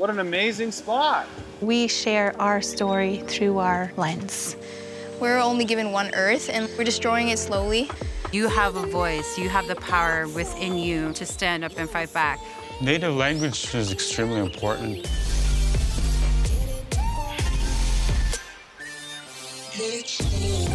What an amazing spot. We share our story through our lens. We're only given one Earth, and we're destroying it slowly. You have a voice. You have the power within you to stand up and fight back. Native language is extremely important. Bitch.